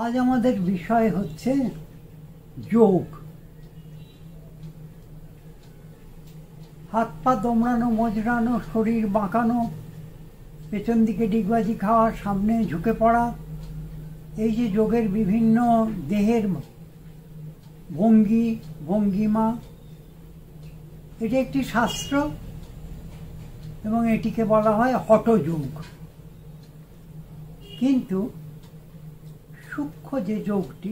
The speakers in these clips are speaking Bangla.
আজ আমাদের বিষয় হচ্ছে যোগ। হাত পা দোমড়ানো, মজরানো, শরীর বাঁকানো, পেছন দিকে ডিগবাজি খাওয়া, সামনে ঝুঁকে পড়া, এই যে যোগের বিভিন্ন দেহের ভঙ্গি ভঙ্গিমা, এটি একটি শাস্ত্র এবং এটিকে বলা হয় হঠযোগ। কিন্তু সূক্ষ্ম যে যোগটি,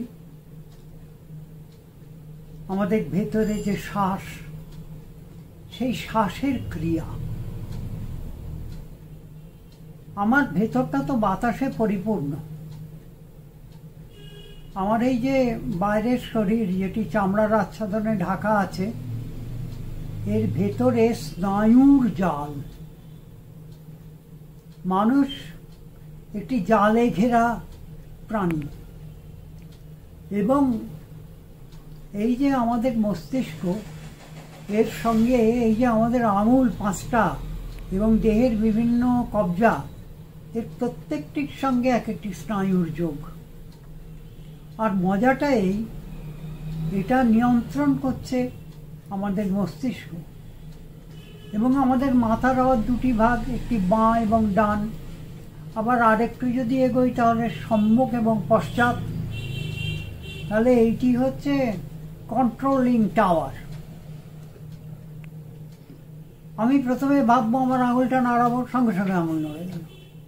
আমাদের ভেতরে যে শ্বাস, সেই শ্বাসের ক্রিয়া, আমার ভেতরটা তো বাতাসে পরিপূর্ণ। আমার এই যে বাইরের শরীর যেটি চামড়ার আচ্ছাদনে ঢাকা আছে, এর ভেতরে স্নায়ুর জাল। মানুষ একটি জালে ঘেরা প্রাণী, এবং এই যে আমাদের মস্তিষ্ক, এর সঙ্গে এই যে আমাদের আঙুল 5টা এবং দেহের বিভিন্ন কবজা, এর প্রত্যেকটির সঙ্গে এক একটি স্নায়ুর যোগ। আর মজাটা এটা নিয়ন্ত্রণ করছে আমাদের মস্তিষ্ক। এবং আমাদের মাথার আবার 2টি ভাগ, একটি বাঁ এবং ডান। আবার আরেকটু যদি এগোই তাহলে সম্মুখ এবং পশ্চাৎ। তাহলে এইটি হচ্ছে কন্ট্রোলিং টাওয়ার। আমি প্রথমে ভাববো আমার আঙুলটা নাড়াবো, সঙ্গে সঙ্গে আঙুল নড়ে গেল।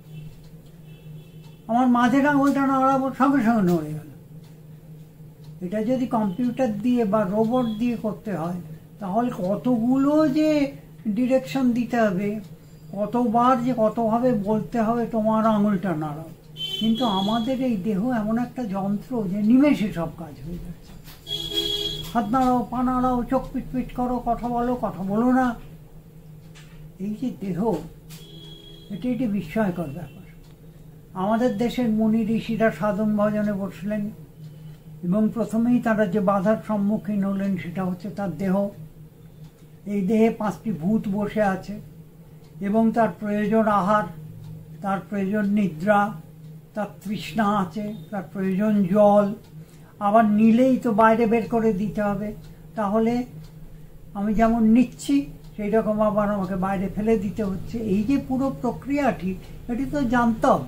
আমার মাঝের আঙুলটা নাড়াবো, সঙ্গে সঙ্গে নড়ে গেল। এটা যদি কম্পিউটার দিয়ে বা রোবট দিয়ে করতে হয়, তাহলে কতগুলো যে ডিরেকশন দিতে হবে, কতবার যে কতভাবে বলতে হবে তোমার আঙুলটা নাড়াও। কিন্তু আমাদের এই দেহ এমন একটা যন্ত্র যে নিমেষে সব কাজ হয়ে যাচ্ছে। হাত নাড়াও, পা নাড়াও, চোখ পিটপিট করো, কথা বলো, কথা বলো না। এই যে দেহ, এটি একটি বিস্ময়কর ব্যাপার। আমাদের দেশের মুনি ঋষিরা সাধন ভজনে বসলেন এবং প্রথমেই তারা যে বাধার সম্মুখীন হলেন সেটা হচ্ছে তার দেহ। এই দেহে 5টি ভূত বসে আছে এবং তার প্রয়োজন আহার, তার প্রয়োজন নিদ্রা, তার তৃষ্ণা আছে, তার প্রয়োজন জল। আবার নিলেই তো বাইরে বের করে দিতে হবে। তাহলে আমি যেমন নিচ্ছি সেই রকম আবার আমাকে বাইরে ফেলে দিতে হচ্ছে। এই যে পুরো প্রক্রিয়াটি, এটি তো জানতাম।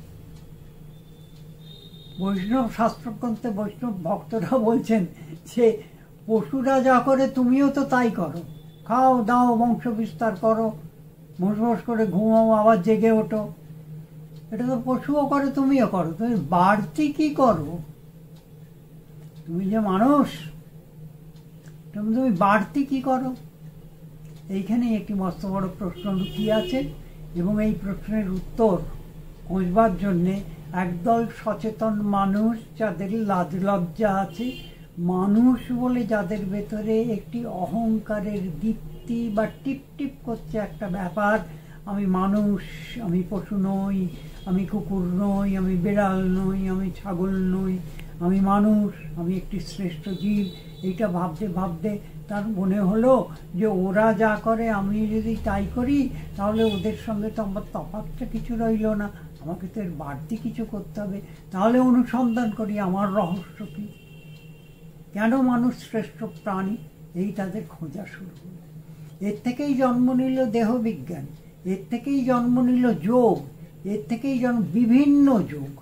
বৈষ্ণব শাস্ত্রগ্রন্থে বৈষ্ণব ভক্তরা বলছেন যে পশুরা যা করে তুমিও তো তাই করো। খাও দাও, বংশ বিস্তার করো, ভোঁস করে ঘুমাও, আবার জেগে ওঠো। এটা তো পশুও করে, তুমিও করো। তুমি বাড়তি কি করো? তুমি যে মানুষ, তুমি বাড়তি কি করো? এইখানে একটি মস্ত বড় প্রশ্ন লুকিয়ে আছে, এবং এই প্রশ্নের উত্তর খোঁজবার জন্যে একদল সচেতন মানুষ, যাদের লাজ লজ্জা আছে, মানুষ বলে যাদের ভেতরে একটি অহংকারের দীপ্তি বা টিপ টিপ করছে একটা ব্যাপার, আমি মানুষ, আমি পশু নই, আমি কুকুর নই, আমি বেড়াল নই, আমি ছাগল নই, আমি মানুষ, আমি একটি শ্রেষ্ঠ জীব। এইটা ভাবতে ভাবতে তার মনে হলো যে ওরা যা করে আমি যদি তাই করি, তাহলে ওদের সঙ্গে তো আমার তফাৎটা কিছু রইল না। আমাকে তো এর বাড়তি কিছু করতে হবে। তাহলে অনুসন্ধান করি আমার রহস্য কী, কেন মানুষ শ্রেষ্ঠ প্রাণী। এই তাদের খোঁজা শুরু হল। এর থেকেই জন্ম নিল দেহবিজ্ঞান, এর থেকেই জন্ম নিল যোগ, এর থেকেই জন্ম বিভিন্ন যোগ।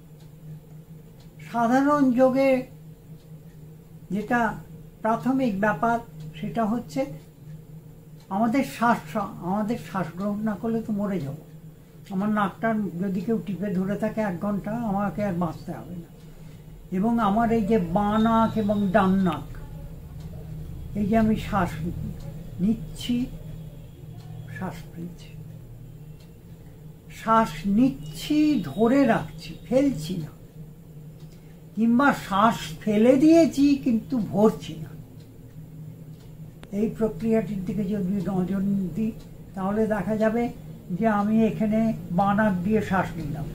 সাধারণ যোগে যেটা প্রাথমিক ব্যাপার, সেটা হচ্ছে আমাদের শ্বাস গ্রহণ না করলে তো মরে যাব। আমার নাকটা যদি কেউ টিপে ধরে থাকে 1 ঘন্টা, আমাকে আর বাঁচতে হবে না। এবং আমার এই যে বাঁ নাক এবং ডান নাক, এই যে আমি শ্বাস নিচ্ছি, শ্বাস ফেলছি, শ্বাস নিচ্ছি, ধরে রাখছি, ফেলছি না, কিংবা শ্বাস ফেলে দিয়েছি কিন্তু ভরছি না। এই প্রক্রিয়াটির দিকে যদি নজর দিই, তাহলে দেখা যাবে যে আমি এখানে বাঁ নাক দিয়ে শ্বাস নিলাম,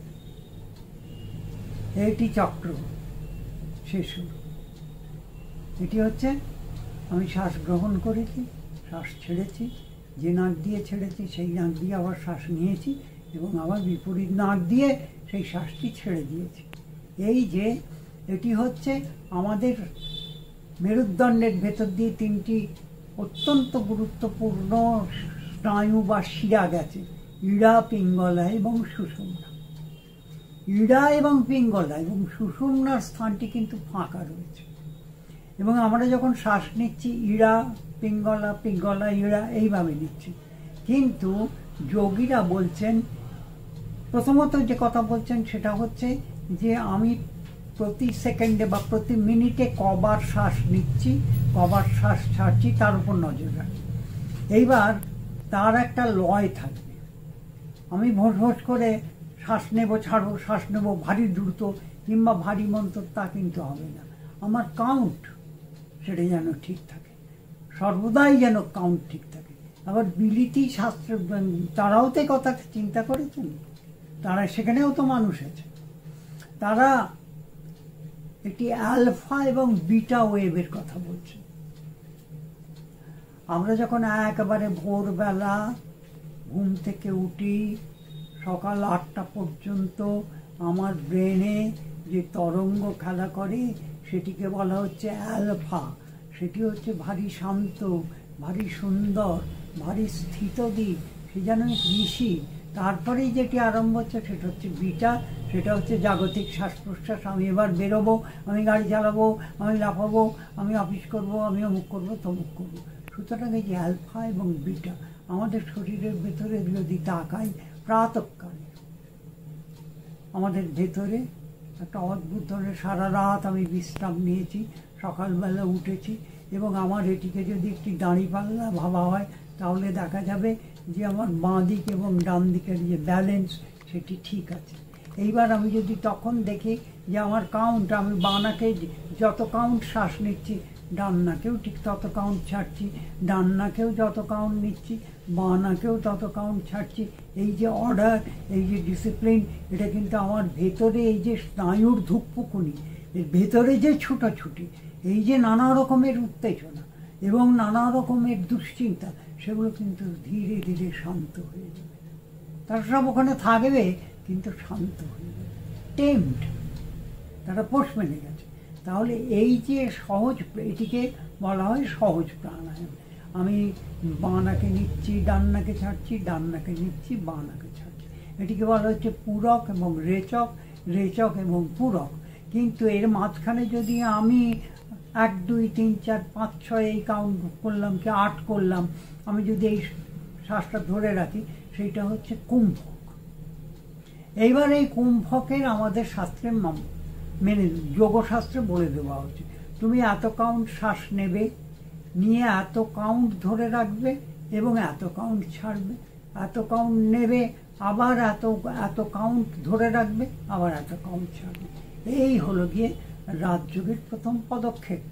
এইটি চক্র শেষ হল। এটি হচ্ছে আমি শ্বাস গ্রহণ করেছি, শ্বাস ছেড়েছি, যে নাক দিয়ে ছেড়েছি সেই নাক দিয়ে আবার শ্বাস নিয়েছি এবং আবার বিপরীত নাক দিয়ে সেই শ্বাসটি ছেড়ে দিয়েছি। এই যে এটি হচ্ছে আমাদের মেরুদণ্ডের ভেতর দিয়ে তিনটি অত্যন্ত গুরুত্বপূর্ণ স্নায়ু বা শিরা গেছে, ইড়া, পিঙ্গলা এবং সুষুম্না। ইড়া এবং পিঙ্গলা এবং সুষুম্নার স্থানটি কিন্তু ফাঁকা রয়েছে এবং আমরা যখন শ্বাস নিচ্ছি ইড়া পিঙ্গলা, পিঙ্গলা ইড়া এইভাবে নিচ্ছি। কিন্তু যোগীরা বলছেন, প্রথমত যে কথা বলছেন সেটা হচ্ছে যে আমি প্রতি সেকেন্ডে বা প্রতি মিনিটে কবার শ্বাস নিচ্ছি, কবার শ্বাস ছাড়ছি তার উপর নজর রাখি। এইবার তার একটা লয় থাকবে। আমি ভোঁস ভোঁস করে শ্বাস নেব ছাড়বো, শ্বাস নেব ভারী দ্রুত কিংবা ভারী মন্তর, তা কিন্তু হবে না। আমার কাউন্ট সেটা যেন ঠিক থাকে, সর্বদাই যেন কাউন্ট ঠিক থাকে। আবার বিলিতি শাস্ত্র তারাও তো কথা চিন্তা করেছেন, তারা সেখানেও তো মানুষ আছে। তারা একটি আলফা এবং বিটা ওয়েভের কথা বলছে। আমরা যখন একেবারে ভোরবেলা ঘুম থেকে উঠি, সকাল 8টা পর্যন্ত আমার ব্রেনে যে তরঙ্গ খেলা করে সেটিকে বলা হচ্ছে অ্যালফা। সেটি হচ্ছে ভারী শান্ত, ভারী সুন্দর, ভারী স্থিতদিক, সে যেন ঋষি। তারপরেই যেটি আরম্ভ হচ্ছে সেটা হচ্ছে বিটা, সেটা হচ্ছে জাগতিক শ্বাস প্রশ্বাস। আমি এবার বেরোবো, আমি গাড়ি চালাবো, আমি লাফাবো, আমি অফিস করবো, আমি অমুক করবো তমুক করবো। সুতরাং এই যে অ্যালফা এবং বিটা আমাদের শরীরের ভেতরে যদি তাকাই, প্রাতঃকালে আমাদের ভেতরে একটা অদ্ভুত ধরনের, সারা রাত আমি বিশ্রাম নিয়েছি, সকালবেলা উঠেছি এবং আমার এটিকে যদি একটি দাঁড়িপাল্লা ভাবা হয় তাহলে দেখা যাবে যে আমার বাঁ দিক এবং ডান দিকের যে ব্যালেন্স সেটি ঠিক আছে। এইবার আমি যদি তখন দেখি যে আমার কাউন্ট, আমি বাঁ নাকে যত কাউন্ট শ্বাস নিচ্ছি ডান নাকেও ঠিক তত কাউন্ট ছাড়ছি, ডান নাকেও যত কাউন্ট নিচ্ছি বাঁ নাকেও তত কাউন্ট ছাড়ছি। এই যে অর্ডার, এই যে ডিসিপ্লিন, এটা কিন্তু আমার ভেতরে এই যে স্নায়ুর ধুকপুকুনি, এর ভেতরে যে ছুটাছুটি, এই যে নানা রকমের উত্তেজনা এবং নানা রকমের দুশ্চিন্তা, সেগুলো কিন্তু ধীরে ধীরে শান্ত হয়ে যাবে। তারা সব ওখানে থাকবে কিন্তু শান্ত হয়ে যাবে, টেমড, তারা পোষ মেনে গেছে। তাহলে এই যে সহজ, এটিকে বলা হয় সহজ প্রাণায়াম। আমি বাঁ নাকে নিচ্ছি, ডান নাকে ছাড়ছি, ডান নাকে নিচ্ছি, বাঁ নাকে ছাড়ছি। এটিকে বলা হচ্ছে পূরক এবং রেচক, রেচক এবং পূরক। কিন্তু এর মাঝখানে যদি আমি 1 2 3 4 5 6 এই কাউন্ট করলাম কি 8 করলাম, আমি যদি এই শ্বাসটা ধরে রাখি, সেইটা হচ্ছে কুম্ভক। এইবার এই কুম্ভকের আমাদের শাস্ত্রে মেনে যোগশাস্ত্রে বলে দেওয়া হচ্ছে, তুমি এত কাউন্ট শ্বাস নেবে, নিয়ে এত কাউন্ট ধরে রাখবে এবং এত কাউন্ট ছাড়বে, এত কাউন্ট নেবে আবার এত এত কাউন্ট ধরে রাখবে, আবার এত কাউন্ট ছাড়বে। এই হলো গিয়ে রাজযোগের প্রথম পদক্ষেপ।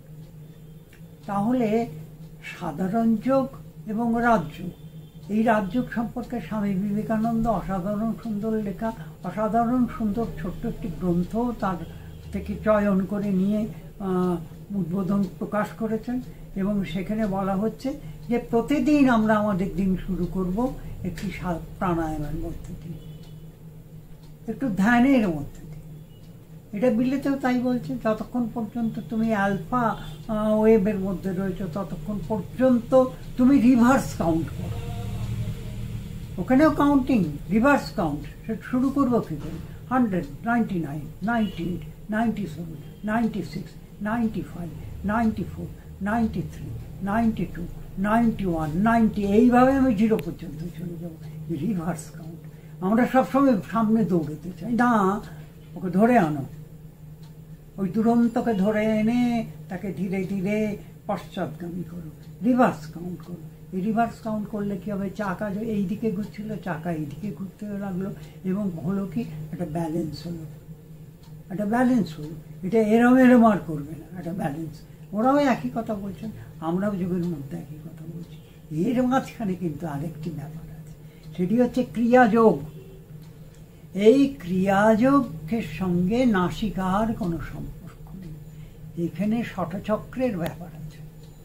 তাহলে সাধারণ যোগ এবং রাজযোগ, এই রাজযোগ সম্পর্কে স্বামী বিবেকানন্দ অসাধারণ সুন্দর লেখা, অসাধারণ সুন্দর ছোট্ট একটি গ্রন্থ তার থেকে চয়ন করে নিয়ে উদ্বোধন প্রকাশ করেছেন এবং সেখানে বলা হচ্ছে যে প্রতিদিন আমরা আমাদের দিন শুরু করব একটি প্রাণায়ামের মধ্যে দিয়ে, একটু ধ্যানের মধ্যে দিয়ে। এটা বিলেতেও তাই বলছে, যতক্ষণ পর্যন্ত তুমি আলফা ওয়েভের মধ্যে রয়েছে ততক্ষণ পর্যন্ত তুমি রিভার্স কাউন্ট করো। ওখানেও কাউন্টিং, রিভার্স কাউন্ট। সেটা শুরু করবো কী করে? 100, 99, 98, 97, 96, 95, 94, 93, 92, 91, 90, এইভাবে আমি 0 পর্যন্ত চলে যাবো। Reverse count. আমরা সবসময় সামনে দৌড়াতে চাই না, ওকে ধরে আনো, ওই দুরন্তকে ধরে এনে তাকে ধীরে ধীরে পশ্চাৎগামী করো, রিভার্স কাউন্ট করো। এই রিভার্স কাউন্ট করলে কী হবে? চাকা এই দিকে ঘুরছিল, চাকা এই দিকে ঘুরতে লাগলো এবং হলো কি একটা ব্যালেন্স হলো, একটা ব্যালেন্স হলো। এটা এরম এরম আর করবে না, একটা ব্যালেন্স। ওরাও একই কথা বলছেন, আমরাও যুগের মধ্যে একই কথা বলছি। এর মাঝখানে কিন্তু আরেকটি ব্যাপার আছে, সেটি হচ্ছে ক্রিয়াযোগ। এই ক্রিয়াযোগের সঙ্গে নাসিকার কোনো সম্পর্ক নেই। এখানে শতচক্রের ব্যাপার আছে।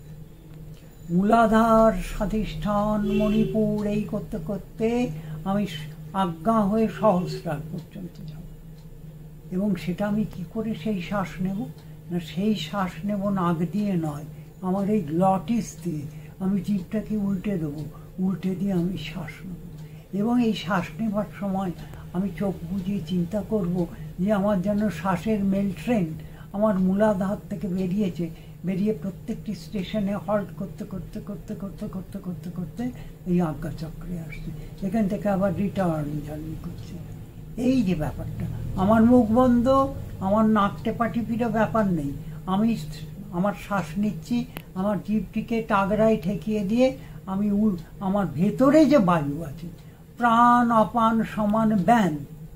মূলাধার, স্বাধিষ্ঠান, মণিপুর এই করতে করতে আমি আজ্ঞা হয়ে সহস্রার পর্যন্ত যাব। এবং সেটা আমি কি করে সেই শ্বাস নেব না, সেই শ্বাস নেব নাক দিয়ে নয়, আমার এই গ্লটিস দিয়ে আমি জিভটাকে উল্টে দেবো, উল্টে দিয়ে আমি শ্বাস নেব। এবং এই শ্বাস নেবার সময় আমি চোখ বুজিয়ে চিন্তা করব যে আমার যেন শ্বাসের মেল ট্রেন আমার মূলাধার থেকে বেরিয়েছে, বেরিয়ে প্রত্যেকটি স্টেশনে হল্ট করতে করতে করতে করতে করতে করতে করতে এই আজ্ঞাচক্রে আসছে, এখান থেকে আবার রিটার্ন জার্নি করছে। এই যে ব্যাপারটা, আমার মুখ বন্ধ, আমার নাক টেপাটিপিরও ব্যাপার নেই, আমি আমার শ্বাস নিচ্ছি, আমার জিভটিকে টাগরায় ঠেকিয়ে দিয়ে আমি আমার ভেতরে যে বায়ু আছে, প্রাণ অপান সমান ব্যান,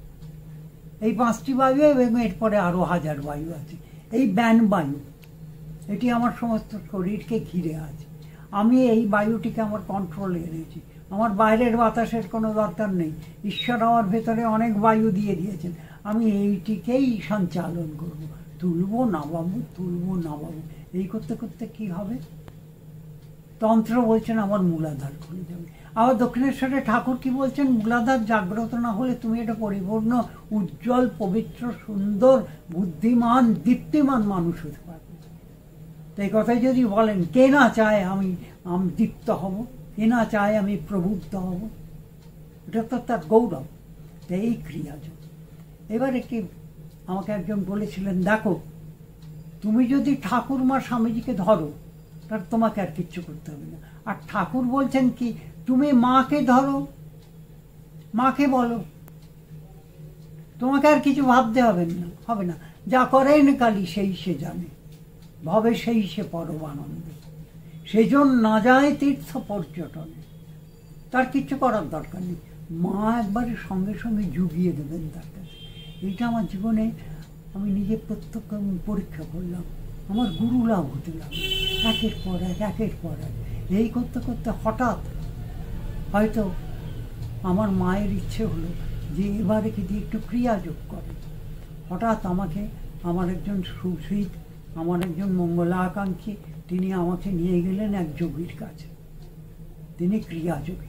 এই 5টি বায়ু এবং এরপরে আরো 1000 বায়ু আছে, এই ব্যান বায়ু এটি আমার সমস্ত শরীরকে ঘিরে আছে। আমি এই বায়ুটিকে আমার কন্ট্রোলে এনেছি, আমার বাইরের বাতাসের কোনো দরকার নেই, ঈশ্বর আমার ভেতরে অনেক বায়ু দিয়ে দিয়েছেন, আমি এইটিকেই সঞ্চালন করব, তুলবো নামাবো, তুলবো নামাবো। এই করতে করতে কি হবে, তন্ত্র বলছেন আমার মূলাধার খুলে যাবে। আবার দক্ষিণেশ্বরে ঠাকুর কি বলছেন, মূলাধার জাগ্রত না হলে তুমি এটা পরিপূর্ণ উজ্জ্বল পবিত্র সুন্দর বুদ্ধিমান দীপ্তিমান মানুষ হতে পারবে। তো এই কথাই যদি বলেন, কে না চায় আমি দীপ্ত হব, কে না চায় আমি প্রবুদ্ধ হব, এটা তো তার গৌরব। এই ক্রিয়াযোগ। এবারে কি আমাকে একজন বলেছিলেন, দেখো তুমি যদি ঠাকুরমা স্বামীজিকে ধরো তার তোমাকে আর কিচ্ছু করতে হবে না। আর ঠাকুর বলছেন কি, তুমি মাকে ধরো, মাকে বলো, তোমাকে আর কিছু ভাবতে হবে না, যা করেন কালী সেই সে জানে, ভবে সেই সে পরমানন্দে, সেজন না যায় তীর্থ পর্যটনে, তার কিচ্ছু করার দরকার নেই, মা একবারে সঙ্গে সঙ্গে জুগিয়ে দেবেন তার কাছে। এইটা আমার জীবনে আমি নিজে প্রত্যক্ষ পরীক্ষা করলাম, আমার গুরু লাভ হতে লাগলো, একের পর এক একের পর এক। এই করতে করতে হঠাৎ হয়তো আমার মায়ের ইচ্ছে হলো যে এবারে কি দিয়ে একটু ক্রিয়াযোগ করে। হঠাৎ আমাকে আমার একজন সুশীত, আমার একজন মঙ্গলাকাঙ্ক্ষী, তিনি আমাকে নিয়ে গেলেন এক যোগীর কাছে, তিনি ক্রিয়াযোগী।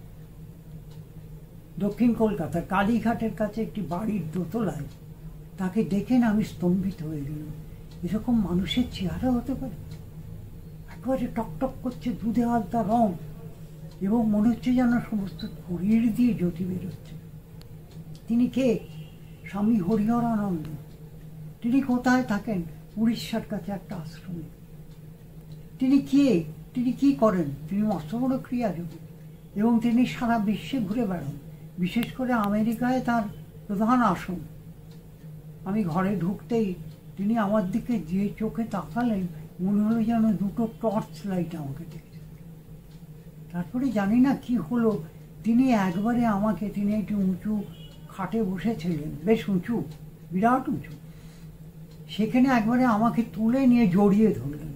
দক্ষিণ কলকাতার কালীঘাটের কাছে একটি বাড়ির দোতলায়, তাকে দেখে না আমি স্তম্ভিত হয়ে গেলাম, এরকম মানুষের চেহারা হতে পারে, একেবারে টকটক করছে দুধে আলতা রং, এবং মনে হচ্ছে যেন সমস্ত শরীর দিয়ে জ্যোতি বেরোচ্ছে। তিনি কে? স্বামী হরিহরানন্দ। তিনি কোথায় থাকেন? উড়িষ্যার কাছে একটা আশ্রমে। তিনি কে? তিনি কি করেন? তিনি মস্ত বড় ক্রিয়াযোগী, এবং তিনি সারা বিশ্বে ঘুরে বেড়ান, বিশেষ করে আমেরিকায় তার প্রধান আসন। আমি ঘরে ঢুকতেই তিনি আমার দিকে যে চোখে তাকালেন, মনে হলো যেন দুটো টর্চ লাইট আমাকে দেখছে। তারপরে জানি না কি হলো, তিনি একবারে আমাকে, তিনি একটু উঁচু খাটে বসেছিলেন, বেশ উঁচু, বিরাট উঁচু, সেখানে একবারে আমাকে তুলে নিয়ে জড়িয়ে ধরলেন।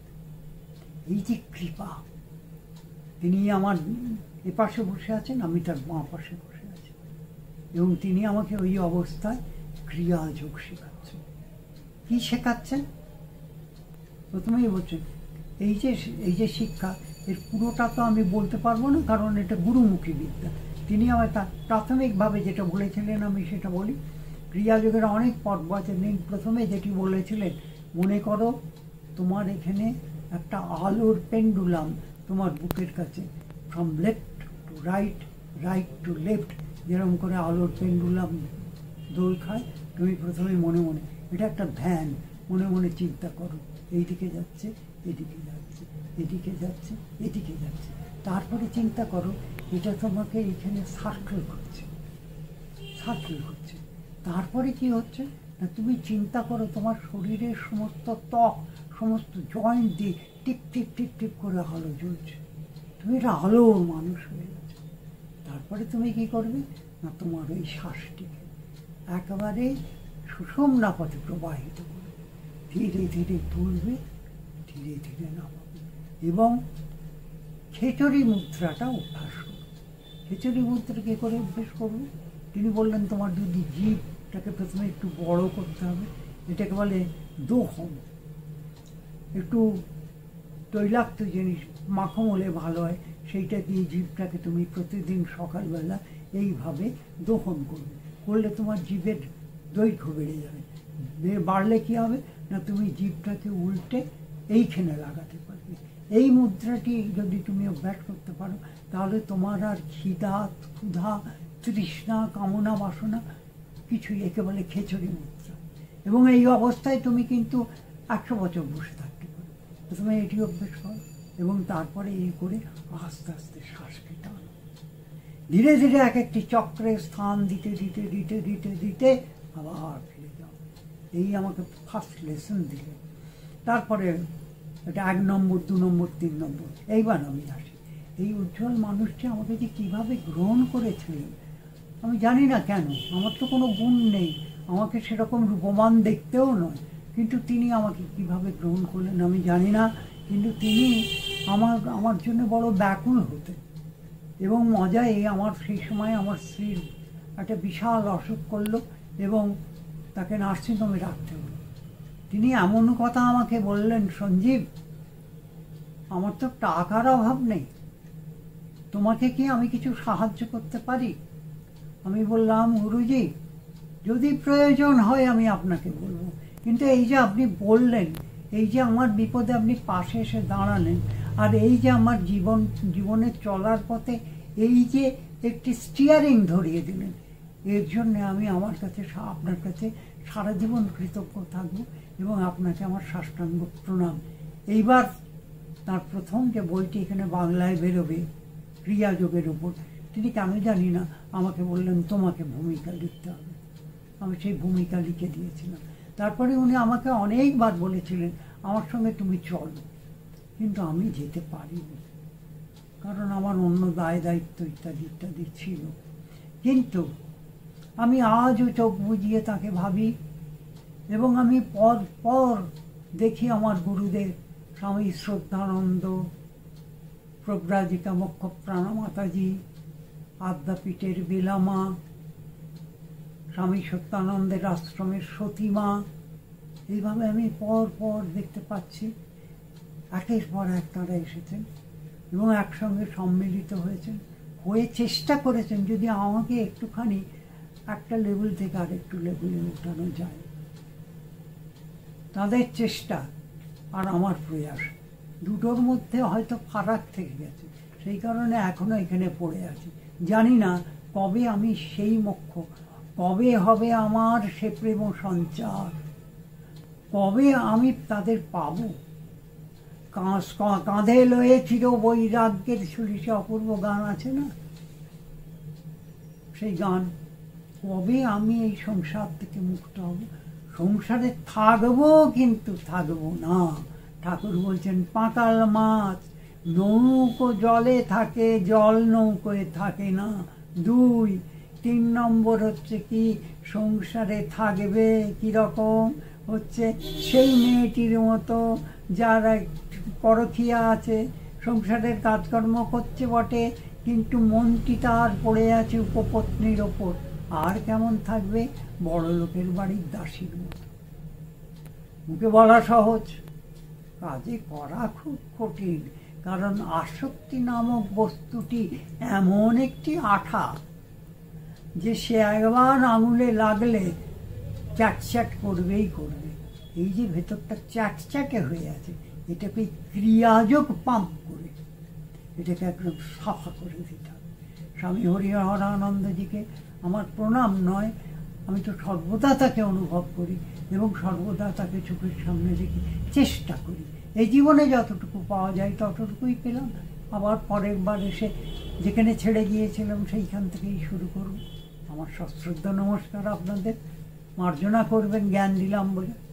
এই যে কৃপা, তিনি আমার এপাশে বসে আছেন, আমি তার বাঁ পাশে বসে আছি, এবং তিনি আমাকে ওই অবস্থায় ক্রিয়াযোগ শেখাচ্ছেন। কি শেখাচ্ছেন? প্রথমেই বলছেন এই যে শিক্ষা, এর পুরোটা তো আমি বলতে পারবো না, কারণ এটা গুরুমুখী বিদ্যা। তিনি আমার তা প্রাথমিকভাবে যেটা বলেছিলেন আমি সেটা বলি। ক্রিয়াযোগের অনেক পর্ব আছে। প্রথমে যেটি বলেছিলেন, মনে করো তোমার এখানে একটা আলোর পেন্ডুলাম তোমার বুকের কাছে, from left to right, right to left, যেরকম করে আলোর পেন্ডুলাম দোল খায়, তুমি প্রথমে মনে মনে, এটা একটা ধ্যান, মনে মনে চিন্তা করো, এইদিকে যাচ্ছে, এদিকে যাচ্ছে, এদিকে যাচ্ছে, এদিকে যাচ্ছে। তারপরে চিন্তা করো এটা তোমাকে এখানে সার্কেল করছে, সার্কেল করছে। তারপরে কি হচ্ছে না, তুমি চিন্তা করো তোমার শরীরের সমস্ত ত্বক, সমস্ত জয়েন্ট দিয়ে টিপ টিপ টিপ টিপ করে আলো জ্বলছে, তুমি এটা আলোর মানুষ হয়ে গেছে। তারপরে তুমি কি করবে না, তোমার ওই শ্বাসটিকে একেবারে সুষম পথে প্রবাহিত করবে, ধীরে ধীরে তুলবে, ধীরে ধীরে নামাবে, এবং খেচড়ি মুদ্রাটা অভ্যাস করবে। খেচড়ি মুদ্রা কী করে অভ্যাস করবে? তিনি বললেন, তোমার যদি জিভটাকে প্রথমে একটু বড় করতে হবে, এটাকে বলে দোহম, একটু তৈলাক্ত জিনিস মাখো হলে ভালো হয়, সেইটা দিয়ে জিভটাকে তুমি প্রতিদিন সকালবেলা এইভাবে দহন করবে, করলে তোমার জিভের দৈর্ঘ্য বেড়ে যাবে। বাড়লে কি হবে না, তুমি জিভটাকে উল্টে এইখানে লাগাতে পারবে। এই মুদ্রাটি যদি তুমি অভ্যাস করতে পারো, তাহলে তোমার আর খিদা, ক্ষুধা, তৃষ্ণা, কামনা, বাসনা কিছুই, একেবারে খেচড়ি মুদ্রা। এবং এই অবস্থায় তুমি কিন্তু 100 বছর বসে থাকতে পারো। প্রথমে এটি অভ্যাস করো এবং তারপরে এই করে আস্তে আস্তে শ্বাসকে টানো। ধীরে ধীরে এক একটি চক্রে স্থান দিতে দিতে দিতে দিতে দিতে আবার ফিরে যাও। এই আমাকে ফার্স্ট লেসন দিলে। তারপরে এটা 1 নম্বর, 2 নম্বর, 3 নম্বর। এইবার আমি আসি, এই উজ্জ্বল মানুষটি আমাকে যে কীভাবে গ্রহণ করেছিলেন আমি জানি না কেন। আমার তো কোনো গুণ নেই, আমাকে সেরকম রূপমান দেখতেও নয়, কিন্তু তিনি আমাকে কিভাবে গ্রহণ করলেন আমি জানি না। কিন্তু তিনি আমার জন্য বড় ব্যাকুল হতেন। এবং মজায় আমার সেই সময় আমার স্ত্রীর একটা বিশাল অসুখ করলো এবং তাকে নার্সিংহোমে রাখতে হলো। তিনি এমন কথা আমাকে বললেন, সঞ্জীব, আমার তো টাকার অভাব নেই, তোমাকে কি আমি কিছু সাহায্য করতে পারি? আমি বললাম, গুরুজি, যদি প্রয়োজন হয় আমি আপনাকে বলবো, কিন্তু এই যে আপনি বললেন, এই যে আমার বিপদে আপনি পাশে এসে দাঁড়ালেন, আর এই যে আমার জীবনের চলার পথে এই যে একটি স্টিয়ারিং ধরিয়ে দিলেন, এর জন্য আমি আপনার কাছে সারা জীবন কৃতজ্ঞ থাকব এবং আপনাকে আমার সাষ্টাঙ্গ প্রণাম। এইবার তার প্রথম যে বইটি এখানে বাংলায় বেরোবে ক্রিয়াযোগের উপর, তিনি কেন জানি না আমাকে বললেন তোমাকে ভূমিকা লিখতে হবে। আমি সেই ভূমিকা লিখে দিয়েছিলাম। তারপরে উনি আমাকে অনেকবার বলেছিলেন আমার সঙ্গে তুমি চলো, কিন্তু আমি যেতে পারিনি, কারণ আমার অন্য দায় দায়িত্ব ইত্যাদি ইত্যাদি ছিল। কিন্তু আমি আজও চোখ বুজিয়ে তাকে ভাবি এবং আমি পর পর দেখি আমার গুরুদেব স্বামী শ্রদ্ধানন্দ, প্রব্রাজিকা মুখ্য প্রাণা মাতাজি, আদ্যাপীঠের বেলামা, স্বামী সত্যানন্দের আশ্রমের সতীমা, এইভাবে আমি পর পর দেখতে পাচ্ছি একের পর এক তারা এসেছেন এবং একসঙ্গে সম্মিলিত হয়েছেন, হয়ে চেষ্টা করেছেন যদি আমাকে একটুখানি একটা লেভেল থেকে আরেকটু লেভেলে উঠানো যায়। তাদের চেষ্টা আর আমার প্রয়াস দুটোর মধ্যে হয়তো ফারাক থেকে গেছে, সেই কারণে এখনো এখানে পড়ে আছি। জানি না কবে আমি সেই মোক্ষ, কবে হবে আমার সে প্রেম সঞ্চার, কবে আমি তাদের পাব। কাঁধে লয়ে চির বৈরাগ্যের সুরিশে অপূর্ব গান আছে না, সেই গান, কবে আমি এই সংসার থেকে মুক্ত হব। সংসারে থাকবো কিন্তু থাকবো না। ঠাকুর বলছেন পাতাল মাছ নৌকো জলে থাকে, জল নৌকোয় থাকে না। 2, 3 নম্বর হচ্ছে কি, সংসারে থাকবে কিরকম, হচ্ছে সেই মেয়েটির মতো যার পরকীয়া আছে, সংসারের কাজকর্ম করছে বটে, কিন্তু মনটি তার পড়ে আছে উপপত্নীর ওপর। আর কেমন থাকবে, বড় লোকের বাড়ির দাসীর মতো। মুখে বলা সহজ, কাজে করা খুব কঠিন, কারণ আসক্তি নামক বস্তুটি এমন একটি আঠা যে সে একবার আঙুলে লাগলে চ্যাটচ্যাট করবেই করবে। এই যে ভেতরটা চ্যাটচ্যাটে হয়ে আছে, এটাকে ক্রিয়াযোগ পাম্প করে এটাকে একদম সাফা করে দিতে হবে। স্বামী হরিহরানন্দজিকে আমার প্রণাম নয়, আমি তো সর্বদা তাকে অনুভব করি এবং সর্বদা তাকে চোখের সামনে রেখে চেষ্টা করি। এই জীবনে যতটুকু পাওয়া যায় ততটুকুই পেলাম, আবার পরের বার এসে যেখানে ছেড়ে গিয়েছিলাম সেইখান থেকেই শুরু করব। আমার সশ্রদ্ধ নমস্কার আপনাদের, মার্জনা করবেন জ্ঞান দিলাম বলে।